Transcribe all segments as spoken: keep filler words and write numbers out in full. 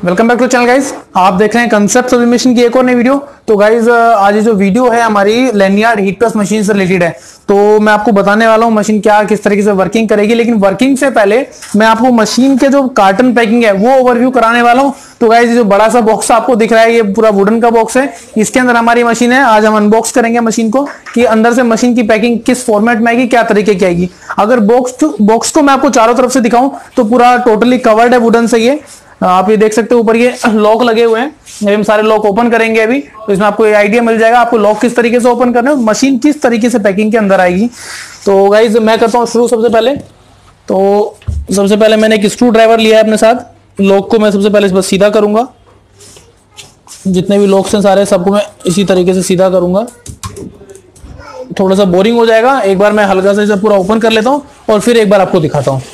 Welcome back to channel guys. आप देख रहे हैं कंसेप्ट सब्लिमेशन की एक और नई वीडियो। तो गाइस आज ये जो वीडियो है हमारी लैनियार्ड हीट प्रेस मशीन से रिलेटेड है। तो मैं आपको बताने वाला हूँ मशीन क्या किस तरीके से वर्किंग करेगी, लेकिन वर्किंग से पहले मैं आपको मशीन के जो कार्टन पैकिंग है वो ओवरव्यू कराने वाला हूँ। तो गाइस जो बड़ा सा बॉक्स आपको दिख रहा है ये पूरा वुडन का बॉक्स है, इसके अंदर हमारी मशीन है। आज हम अनबॉक्स करेंगे मशीन को कि अंदर से मशीन की पैकिंग किस फॉर्मेट में आएगी, क्या तरीके की आएगी। अगर बॉक्स बॉक्स को मैं आपको चारों तरफ से दिखाऊं तो पूरा टोटली कवर्ड है वुडन से। ये आप ये देख सकते हो ऊपर ये लॉक लगे हुए हैं, ये हम सारे लॉक ओपन करेंगे अभी, तो इसमें आपको ये आइडिया मिल जाएगा आपको लॉक किस तरीके से ओपन करना है, मशीन किस तरीके से पैकिंग के अंदर आएगी। तो गाइज मैं करता हूँ शुरू। सबसे पहले तो सबसे पहले मैंने एक स्क्रू ड्राइवर लिया है अपने साथ। लॉक को मैं सबसे पहले बस सीधा करूंगा, जितने भी लॉक्स हैं सारे सबको मैं इसी तरीके से सीधा करूंगा। थोड़ा सा बोरिंग हो जाएगा, एक बार मैं हल्का से इसे पूरा ओपन कर लेता हूँ और फिर एक बार आपको दिखाता हूँ।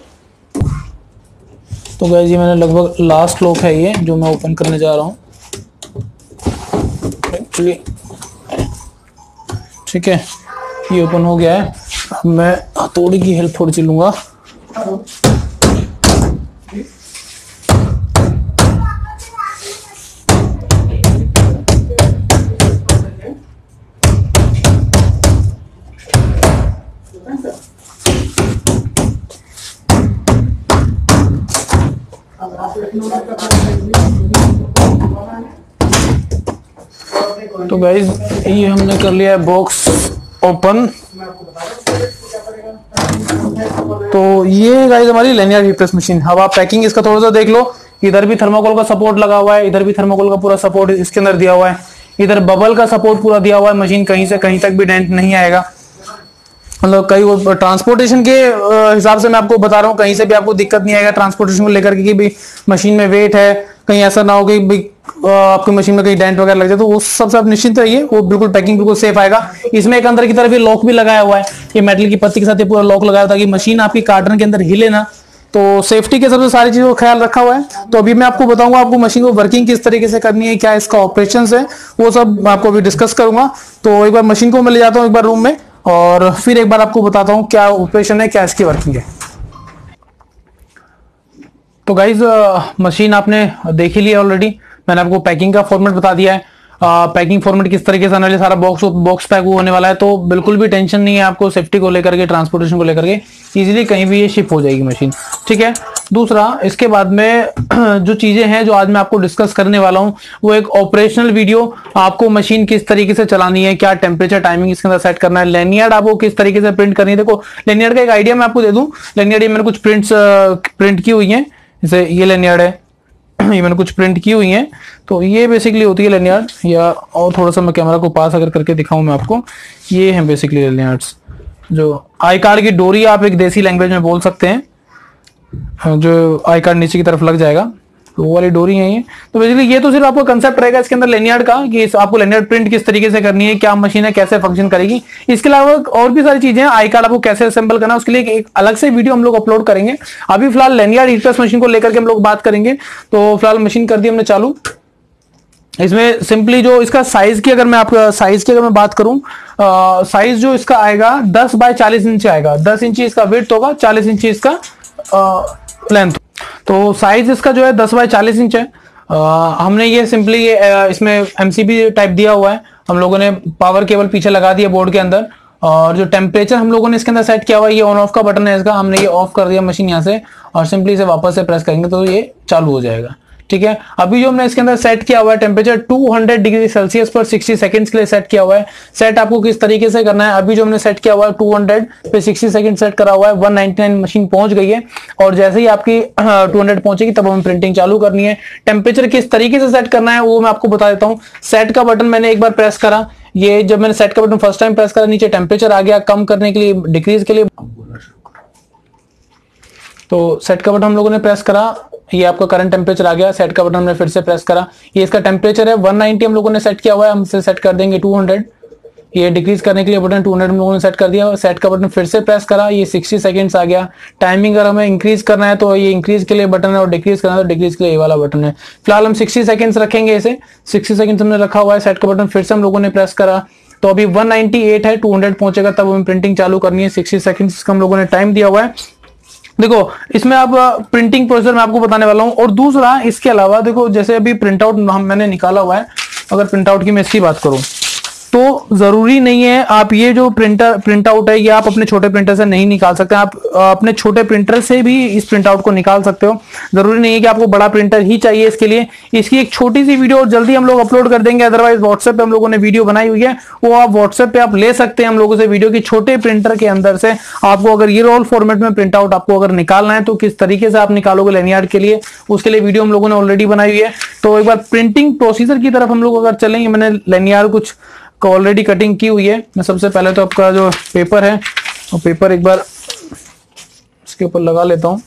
तो गाइस ये मैंने लगभग लास्ट लॉक है ये जो मैं ओपन करने जा रहा हूँ एक्चुअली। ठीक है, ये ओपन हो गया है। अब मैं हथौड़ी की हेल्प थोड़ी सी लूंगा। तो गाइज ये हमने कर लिया है बॉक्स ओपन। तो ये गाइज हमारी लैनियार्ड हीट प्रेस मशीन। अब आप पैकिंग इसका थोड़ा सा देख लो। इधर भी थर्मोकोल का सपोर्ट लगा हुआ है, इधर भी थर्मोकोल का पूरा सपोर्ट इसके अंदर दिया हुआ है, इधर बबल का सपोर्ट पूरा दिया हुआ है। मशीन कहीं से कहीं तक भी डेंट नहीं आएगा। मतलब कई वो ट्रांसपोर्टेशन के हिसाब से मैं आपको बता रहा हूँ, कहीं से भी आपको दिक्कत नहीं आएगा ट्रांसपोर्टेशन को लेकर के कि भाई मशीन में वेट है, कहीं ऐसा ना हो कि भाई आपकी मशीन में कहीं डेंट वगैरह लग जाए। तो उस सबसे आप निश्चिंत रहिए, वो बिल्कुल पैकिंग बिल्कुल सेफ आएगा। इसमें एक अंदर की तरफ ये लॉक भी लगाया हुआ है, ये मेटल की पत्ती के साथ ये पूरा लॉक लगाया हुआ ताकि मशीन आपकी कार्टन के अंदर हिले ना। तो सेफ्टी के सबसे सारी चीजों का ख्याल रखा हुआ है। तो अभी मैं आपको बताऊंगा आपको मशीन को वर्किंग किस तरीके से करनी है, क्या इसका ऑपरेशन है, वो सब मैं आपको अभी डिस्कस करूंगा। तो एक बार मशीन को मैं ले जाता हूँ एक बार रूम में और फिर एक बार आपको बताता हूँ क्या ऑपरेशन है, क्या इसकी वर्किंग है। तो गाइज मशीन आपने देख ही लिया ऑलरेडी। मैंने आपको पैकिंग का फॉर्मेट बता दिया है। पैकिंग फॉर्मेट किस तरीके से आने वाले, सारा बॉक्स बॉक्स पैक होने वाला है। तो बिल्कुल भी टेंशन नहीं है आपको सेफ्टी को लेकर के, ट्रांसपोर्टेशन को लेकर के। इजीली कहीं भी ये शिप हो जाएगी मशीन। ठीक है। दूसरा, इसके बाद में जो चीजें हैं जो आज मैं आपको डिस्कस करने वाला हूं वो एक ऑपरेशनल वीडियो, आपको मशीन किस तरीके से चलानी है, क्या टेम्परेचर टाइमिंग इसके अंदर सेट करना है, लैनियार्ड आपको किस तरीके से प्रिंट करनी है। देखो लैनियार्ड का एक आइडिया मैं आपको दे दूं। लैनियार्ड ये मैंने कुछ प्रिंट्स प्रिंट की हुई है, जैसे ये लैनियार्ड है, ये मैंने कुछ प्रिंट की हुई है। तो ये बेसिकली होती है लैनियार्ड, या और थोड़ा सा मैं कैमरा को पास अगर करके दिखाऊं मैं आपको, ये है बेसिकली लैनियार्ड्स। जो आई कार्ड की डोरी आप एक देसी लैंग्वेज में बोल सकते हैं, जो आई कार्ड नीचे की तरफ लग जाएगा, तो वो वाली डोरी है ये। तो बेसिकली ये तो सिर्फ आपको कंसेप्ट रहेगा इसके अंदर लैनियार्ड का कि आपको लैनियार्ड प्रिंट किस तरीके से करनी है, क्या मशीन है, कैसे फंक्शन करेगी। इसके अलावा और भी सारी चीजें हैं, आई कार्ड आपको कैसे असेंबल करना है उसके लिए एक अलग से वीडियो हम लोग अपलोड करेंगे। अभी फिलहाल लैनियार्ड हीट प्रेस मशीन को लेकर के हम लोग बात करेंगे। तो फिलहाल मशीन कर दी हमने चालू। इसमें सिंपली जो इसका साइज की अगर मैं आपका साइज की अगर मैं बात करूं, साइज जो इसका आएगा दस बाय चालीस इंच आएगा। दस इंच इसका विड्थ होगा, चालीस इंच इसका लेंथ। तो साइज इसका जो है दस बाय चालीस इंच है। आ, हमने ये सिंपली ये इसमें एमसीबी टाइप दिया हुआ है। हम लोगों ने पावर केबल पीछे लगा दिया बोर्ड के अंदर, और जो टेम्परेचर हम लोगों ने इसके अंदर सेट किया हुआ है, ये ऑन ऑफ का बटन है इसका, हमने ये ऑफ कर दिया मशीन यहाँ से, और सिंपली इसे वापस से प्रेस करेंगे तो ये चालू हो जाएगा। ठीक है। अभी जो हमने इसके अंदर सेट किया हुआ है टेम्परेचर दो सौ डिग्री सेल्सियस पर साठ सेकंड्स के लिए सेट किया हुआ है। सेट आपको किस तरीके से करना है, अभी जो हमने सेट किया हुआ है दो सौ पे साठ सेकंड सेट करा हुआ है, एक सौ निन्यानवे मशीन पहुंच गई है। और जैसे ही आपकी दो सौ पहुंचेगी तब हमें प्रिंटिंग चालू करनी है। टेम्परेचर किस तरीके से सेट करना है वो मैं आपको बता देता हूँ। सेट का बटन मैंने एक बार प्रेस करा, ये जब मैंने सेट का बटन फर्स्ट टाइम प्रेस करा नीचे टेम्परेचर आ गया, कम करने के लिए, डिक्रीज के लिए। तो सेट का बटन हम लोगों ने प्रेस करा, ये आपका करंट टेम्परेचर आ गया। सेट का बटन हमने फिर से प्रेस करा, ये इसका टेम्परेचर है एक सौ नब्बे हम लोगों ने सेट किया हुआ है, हम इसे सेट कर देंगे दो सौ। ये डिक्रीज करने के लिए बटन दो सौ हम लोगों ने सेट कर दिया। सेट का बटन फिर से प्रेस करा, ये साठ सेकंड्स आ गया। टाइमिंग अगर हमें इंक्रीज करना है तो ये इंक्रीज के लिए बटन है, और डिक्रीज करना है तो डिक्रीज के लिए ये वाला बटन है। फिलहाल हम साठ सेकंड्स रखेंगे, इसे साठ सेकंड्स हमने रखा हुआ है। सेट का बटन फिर से हम लोगों ने प्रेस करा, तो अभी एक सौ अट्ठानवे है, दो सौ पहुंचेगा तब हमें प्रिंटिंग चालू करनी है। साठ सेकंड्स का हम लोगों ने टाइम दिया हुआ है। देखो इसमें आप प्रिंटिंग प्रोसेसर मैं आपको बताने वाला हूं। और दूसरा इसके अलावा देखो, जैसे अभी प्रिंट आउट हम मैंने निकाला हुआ है, अगर प्रिंट आउट की मैं इसकी बात करूं तो जरूरी नहीं है आप ये जो प्रिंटर प्रिंट आउट है ये आप अपने छोटे प्रिंटर से नहीं निकाल सकते। आप अपने छोटे प्रिंटर से भी इस प्रिंट आउट को निकाल सकते हो। जरूरी नहीं है कि आपको बड़ा प्रिंटर ही चाहिए इसके लिए। इसकी एक छोटी सी वीडियो और जल्दी हम लोग अपलोड कर देंगे, अदरवाइज व्हाट्सएप पे हम लोगों ने वीडियो बनाई हुई है, वो आप व्हाट्सएप पे आप ले सकते हैं हम लोगों से वीडियो की। छोटे प्रिंटर के अंदर से आपको अगर ये रोल फॉर्मेट में प्रिंट आउट आपको अगर निकालना है तो किस तरीके से आप निकालोगे लैनियार्ड के लिए, उसके लिए वीडियो हम लोगों ने ऑलरेडी बनाई हुई है। तो एक बार प्रिंटिंग प्रोसीजर की तरफ हम लोग अगर चलेंगे, मैंने लैनियार्ड कुछ ऑलरेडी कटिंग की हुई है। मैं सबसे पहले तो आपका जो पेपर है वो पेपर एक बार इसके ऊपर लगा लेता हूं।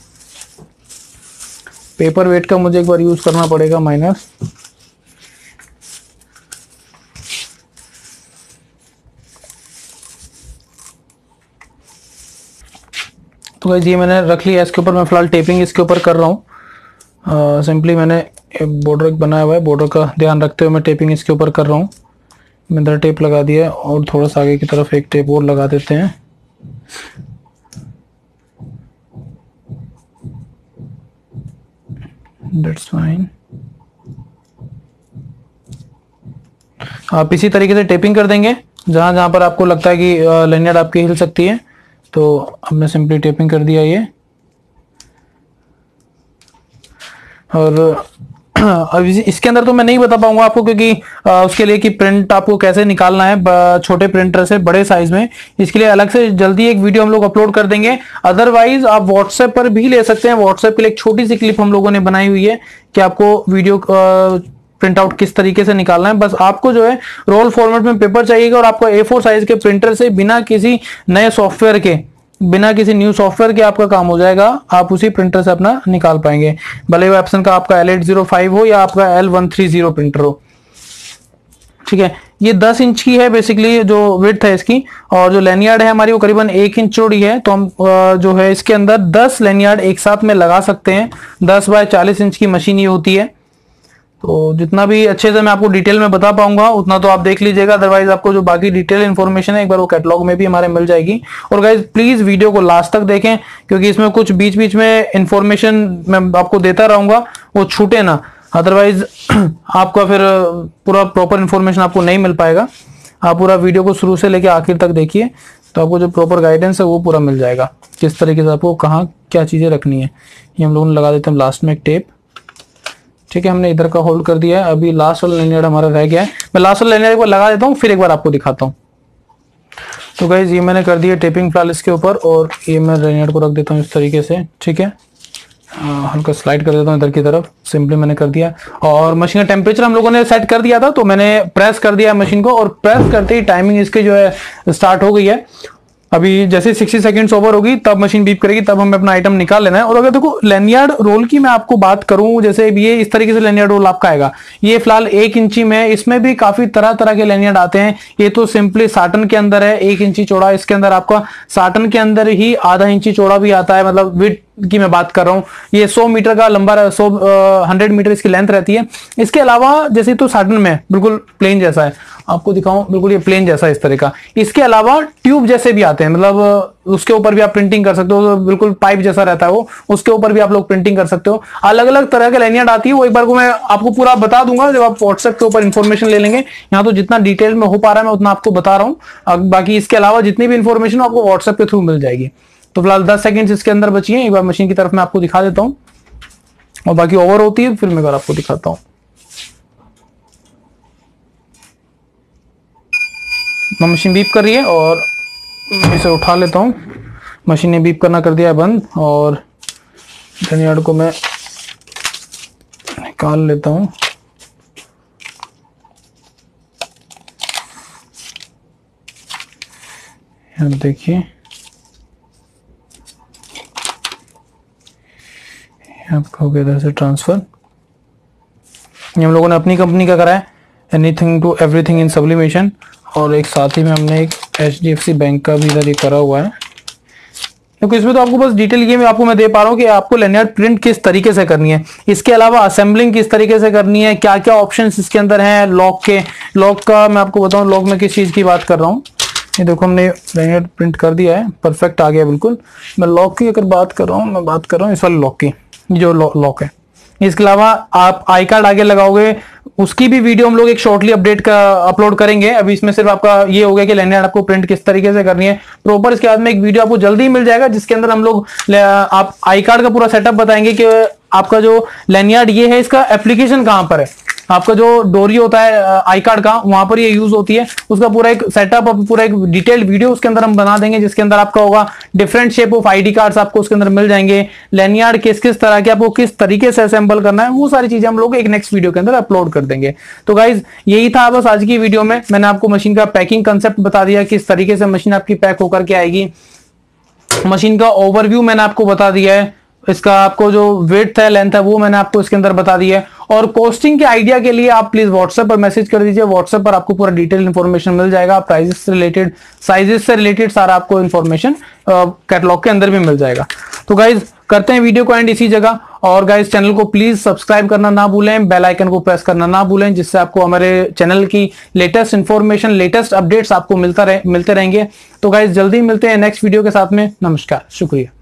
पेपर वेट का मुझे एक बार यूज करना पड़ेगा माइनस। तो गाइस ये मैंने रख लिया इसके ऊपर। मैं फिलहाल टेपिंग इसके ऊपर कर रहा हूँ। सिंपली मैंने बॉर्डर बनाया हुआ है, बॉर्डर का ध्यान रखते हुए मैं टेपिंग इसके ऊपर कर रहा हूँ। मैंने टेप लगा दिया है और थोड़ा सा आगे की तरफ एक टेप और लगा देते हैं। That's fine। आप इसी तरीके से टेपिंग कर देंगे जहां जहां पर आपको लगता है कि लैनियार्ड आपकी हिल सकती है। तो अब मैं सिंपली टेपिंग कर दिया ये। और अब इसके अंदर तो मैं नहीं बता पाऊंगा आपको, क्योंकि उसके लिए कि प्रिंट आपको कैसे निकालना है छोटे प्रिंटर से बड़े साइज में, इसके लिए अलग से जल्दी एक वीडियो हम लोग अपलोड कर देंगे। अदरवाइज आप व्हाट्सएप पर भी ले सकते हैं। व्हाट्सएप के लिए एक छोटी सी क्लिप हम लोगों ने बनाई हुई है कि आपको वीडियो प्रिंट आउट किस तरीके से निकालना है। बस आपको जो है रोल फॉर्मेट में पेपर चाहिएगा और आपको ए फोर साइज के प्रिंटर से बिना किसी नए सॉफ्टवेयर के, बिना किसी न्यू सॉफ्टवेयर के आपका काम हो जाएगा। आप उसी प्रिंटर से अपना निकाल पाएंगे, भले वो एप्सन का आपका एल एट ज़ीरो फाइव हो या आपका L one three zero printer हो। ठीक है, ये दस इंच की है बेसिकली जो विड्थ है इसकी, और जो लैनियार्ड है हमारी वो करीबन एक इंच चौड़ी है। तो हम जो है इसके अंदर दस लैनियार्ड एक साथ में लगा सकते हैं। दस बाय चालीस इंच की मशीन ये होती है। तो जितना भी अच्छे से मैं आपको डिटेल में बता पाऊंगा उतना तो आप देख लीजिएगा, अदरवाइज आपको जो बाकी डिटेल इन्फॉर्मेशन है एक बार वो कैटलॉग में भी हमारे मिल जाएगी। और गाइज प्लीज वीडियो को लास्ट तक देखें, क्योंकि इसमें कुछ बीच बीच में इंफॉर्मेशन मैं आपको देता रहूंगा, वो छूटे ना, अदरवाइज आपका फिर पूरा प्रॉपर इन्फॉर्मेशन आपको नहीं मिल पाएगा। आप पूरा वीडियो को शुरू से लेकर आखिर तक देखिए तो आपको जो प्रॉपर गाइडेंस है वो पूरा मिल जाएगा, किस तरीके से आपको कहाँ क्या चीजें रखनी है। ये हम लोगों ने लगा देते हैं लास्ट में एक टेप। ठीक है, हमने इधर का होल्ड कर दिया है। अभी लास्ट वाला लैनियार्ड हमारा रह गया है। मैं लास्ट वाला लैनियार्ड एक बार लगा देता हूँ, फिर एक बार आपको दिखाता हूँ। तो गाइज ये मैंने कर दिया टेपिंग फिलहाल इसके ऊपर, और ये मैं लैनियार्ड को रख देता हूँ इस तरीके से। ठीक है, हल्का स्लाइड कर देता हूँ इधर की तरफ। सिंपली मैंने कर दिया, और मशीन का टेम्परेचर हम लोगों ने सेट कर दिया था, तो मैंने प्रेस कर दिया मशीन को, और प्रेस करते ही टाइमिंग इसकी जो है स्टार्ट हो गई है। अभी जैसे साठ सेकंड्स ओवर होगी तब मशीन बीप करेगी, तब हमें अपना आइटम निकाल लेना है। और अगर देखो लैनियार्ड रोल की मैं आपको बात करूं, जैसे ये इस तरीके से लैनियार्ड रोल आपका आएगा। ये फिलहाल एक इंची में, इसमें भी काफी तरह तरह के लैनियार्ड आते हैं। ये तो सिंपली साटन के अंदर है एक इंची चौड़ा, इसके अंदर आपका साटन के अंदर ही आधा इंची चौड़ा भी आता है, मतलब विड्थ की मैं बात कर रहा हूँ। ये सौ मीटर का लंबा, सौ हंड्रेड मीटर इसकी लेंथ रहती है। इसके अलावा जैसे तो साटन में बिल्कुल प्लेन जैसा है, आपको दिखाऊं, बिल्कुल ये प्लेन जैसा इस तरह का। इसके अलावा ट्यूब जैसे भी आते हैं, मतलब उसके ऊपर भी आप प्रिंटिंग कर सकते हो, बिल्कुल पाइप जैसा रहता है वो, उसके ऊपर भी आप लोग प्रिंटिंग कर सकते हो। अलग अलग तरह के लैनियार्ड आती है, वो एक बार को मैं आपको पूरा बता दूंगा जब आप व्हाट्सएप के ऊपर इन्फॉर्मेशन ले लेंगे। यहाँ तो जितना डिटेल में हो पा रहा है मैं उतना आपको बता रहा हूँ, बाकी इसके अलावा जितनी भी इन्फॉर्मेशन आपको व्हाट्सएप के थ्रू मिल जाएगी। तो फिलहाल दस सेकंड्स इसके अंदर बची है, एक बार मशीन की तरफ मैं आपको दिखा देता हूं, और बाकी ओवर होती है फिर मैं एक बार आपको दिखाता हूं। मशीन बीप कर रही है और इसे उठा लेता हूं। मशीन ने बीप करना कर दिया है बंद, और लैनियार्ड को मैं निकाल लेता हूं। अब देखिए आपका हो गया इधर से ट्रांसफर। ये हम लोगों ने अपनी कंपनी का करा है, anything to everything in sublimation, और एक साथ ही में हमने एक H D F C bank का भी इधर करा हुआ है। क्योंकि इसमें तो आपको बस डिटेल ये मैं आपको मैं दे पा रहा हूँ कि आपको लैनियार्ड प्रिंट किस तरीके से करनी है। इसके अलावा असेंबलिंग किस तरीके से करनी है, क्या क्या ऑप्शंस इसके अंदर हैं। लॉक के, लॉक का मैं आपको बताऊं, लॉक में किस चीज की बात कर रहा हूँ। ये देखो हमने लैनियार्ड प्रिंट कर दिया है, परफेक्ट आ गया बिल्कुल। मैं लॉक की अगर बात कर रहा हूँ, मैं बात कर रहा हूँ इस वाले लॉक की, जो लॉक है। इसके अलावा आप आई कार्ड आगे लगाओगे, उसकी भी वीडियो हम लोग एक शॉर्टली अपडेट का अपलोड करेंगे। अभी इसमें सिर्फ आपका ये हो गया कि लैनियार्ड आपको प्रिंट किस तरीके से करनी है प्रॉपर। इसके बाद में एक वीडियो आपको जल्दी मिल जाएगा जिसके अंदर हम लोग आप आई कार्ड का पूरा सेटअप बताएंगे कि आपका जो लैनियार्ड ये है इसका एप्लीकेशन कहां पर है। आपका जो डोरी होता है आई कार्ड का, वहां पर ये यूज होती है, उसका पूरा एक सेटअप, पूरा एक डिटेल्ड वीडियो उसके अंदर हम बना देंगे, जिसके अंदर आपका होगा different shape of ID cards आपको उसके अंदर मिल जाएंगे। लैनियार्ड किस किस तरह के आपको किस तरीके से असेंबल करना है, वो सारी चीजें हम लोग एक नेक्स्ट वीडियो के अंदर अपलोड कर देंगे। तो गाइज यही था बस आज की वीडियो में। मैंने आपको मशीन का पैकिंग कंसेप्ट बता दिया, किस तरीके से मशीन आपकी पैक होकर के आएगी। मशीन का ओवरव्यू मैंने आपको बता दिया है, इसका आपको जो विड्थ है, लेंथ है, वो मैंने आपको इसके अंदर बता दिया है। और कॉस्टिंग के आइडिया के लिए आप प्लीज व्हाट्सएप पर मैसेज कर दीजिए। व्हाट्सएप पर आपको पूरा डिटेल इन्फॉर्मेशन मिल जाएगा, प्राइसेस से रिलेटेड, साइजेस से रिलेटेड सारा आपको इन्फॉर्मेशन कैटलॉग के अंदर भी मिल जाएगा। तो गाइज करते हैं वीडियो को एंड इसी जगह। और गाइज चैनल को प्लीज सब्सक्राइब करना ना भूलें, बेल आइकन को प्रेस करना ना भूलें, जिससे आपको हमारे चैनल की लेटेस्ट इन्फॉर्मेशन, लेटेस्ट अपडेट्स आपको मिलता रहे मिलते रहेंगे। तो गाइज जल्दी मिलते हैं नेक्स्ट वीडियो के साथ में। नमस्कार, शुक्रिया।